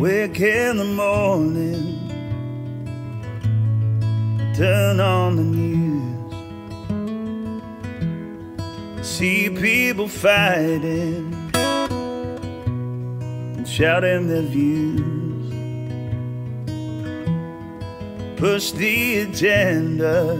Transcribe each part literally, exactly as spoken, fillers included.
Wake in the morning, turn on the news, see people fighting and shouting their views, push the agenda,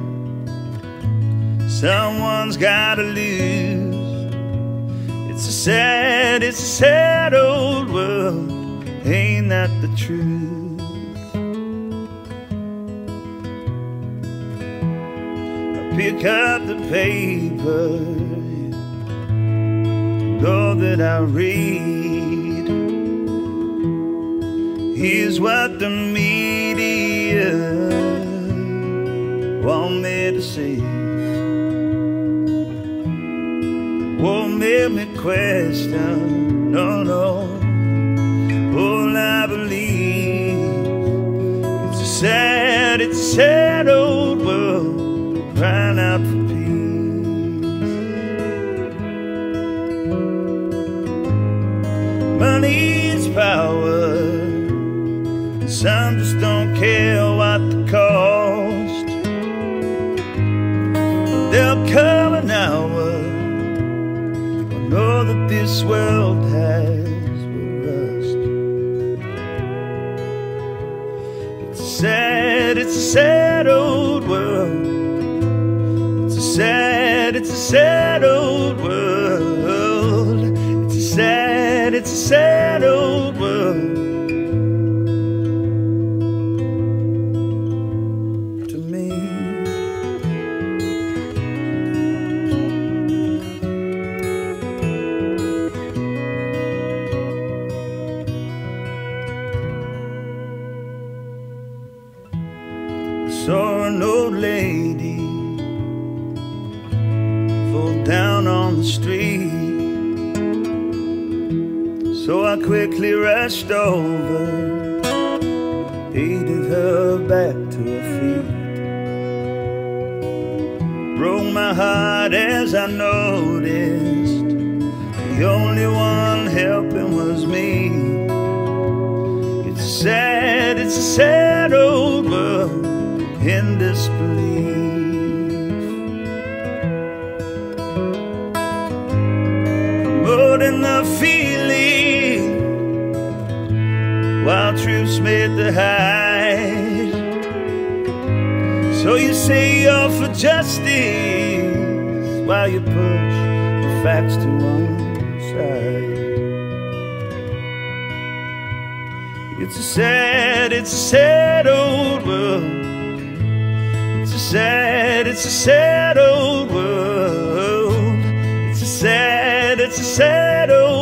someone's gotta lose. It's a sad, it's a sad old world, ain't that the truth? I pick up the paper, all that I read, here's what the media want me to see. Won't make me question, no, no, all I believe. It's a sad, it's a sad old world, crying out for peace. Money's power, some just don't care what the cost. There'll come an hour, know that this world has will rust. It's a sad, it's a sad old world. It's a sad, it's a sad old world. It's a sad, it's a sad old world. To me, saw an old lady fall down on the street, so I quickly rushed over, aided her back to her feet. Broke my heart as I noticed the only one helping was me. It's a sad, it's a sad old world, in disbelief. Promoting the feeling while truth's made to hide. So you say you're for justice while you push the facts to one side. It's a sad, it's a sad old world. It's a sad, it's a sad old world. It's a sad, it's a sad old world.